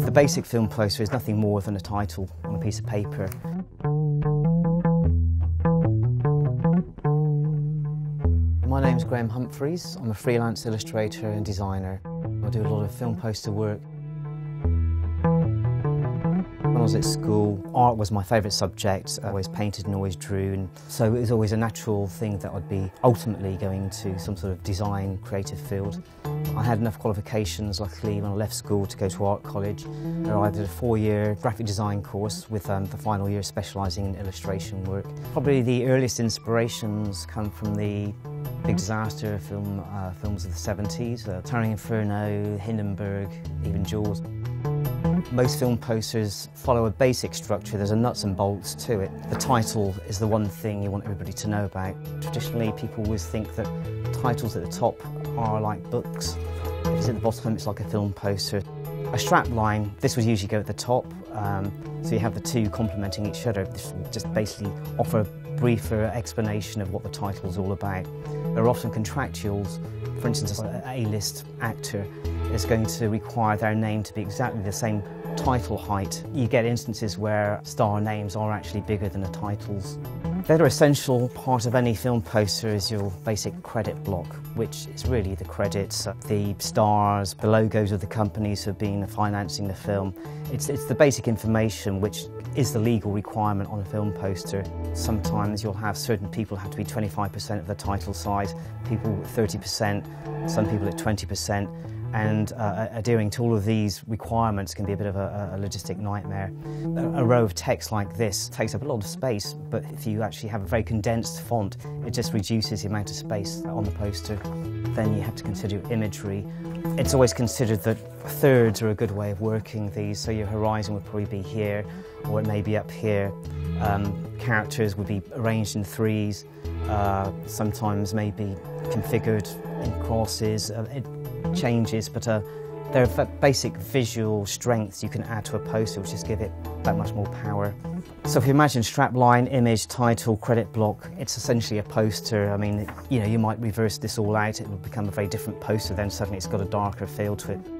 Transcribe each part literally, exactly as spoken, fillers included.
The basic film poster is nothing more than a title on a piece of paper. My name's Humphreys. I'm a freelance illustrator and designer. I do a lot of film poster work. When I was at school, art was my favourite subject. I always painted and always drew, and so it was always a natural thing that I'd be ultimately going to some sort of design, creative field. I had enough qualifications, luckily, when I left school to go to art college. I did a four-year graphic design course with um, the final year specialising in illustration work. Probably the earliest inspirations come from the big disaster film, uh, films of the seventies, uh, Towering Inferno, Hindenburg, even Jaws. Most film posters follow a basic structure. There's a nuts and bolts to it. The title is the one thing you want everybody to know about. Traditionally, people always think that titles at the top are like books. If it's at the bottom, it's like a film poster. A strap line, this would usually go at the top, um, so you have the two complementing each other. This will just basically offer a briefer explanation of what the title's all about. There are often contractuals. For instance, an A-list actor is going to require their name to be exactly the same title height. You get instances where star names are actually bigger than the titles. The other essential part of any film poster is your basic credit block, which is really the credits, the stars, the logos of the companies who have been financing the film. It's, it's the basic information which is the legal requirement on a film poster. Sometimes you'll have certain people have to be twenty-five percent of the title size, people thirty percent, some people at twenty percent. And uh, adhering to all of these requirements can be a bit of a, a logistic nightmare. A, a row of text like this takes up a lot of space, but if you actually have a very condensed font, it just reduces the amount of space on the poster. Then you have to consider imagery. It's always considered that thirds are a good way of working these, so your horizon would probably be here, or it may be up here. Um, characters would be arranged in threes, uh, sometimes maybe configured in crosses. Uh, it, changes, but uh, there are basic visual strengths you can add to a poster which just give it that much more power. So if you imagine strapline, image, title, credit block, it's essentially a poster. I mean, you know, you might reverse this all out, it will become a very different poster, then suddenly it's got a darker feel to it.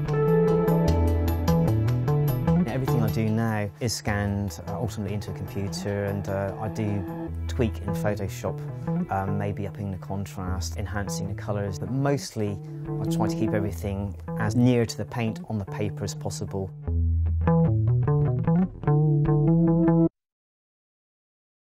Everything I do now is scanned uh, ultimately into a computer, and uh, I do tweak in Photoshop, um, maybe upping the contrast, enhancing the colours, but mostly I try to keep everything as near to the paint on the paper as possible.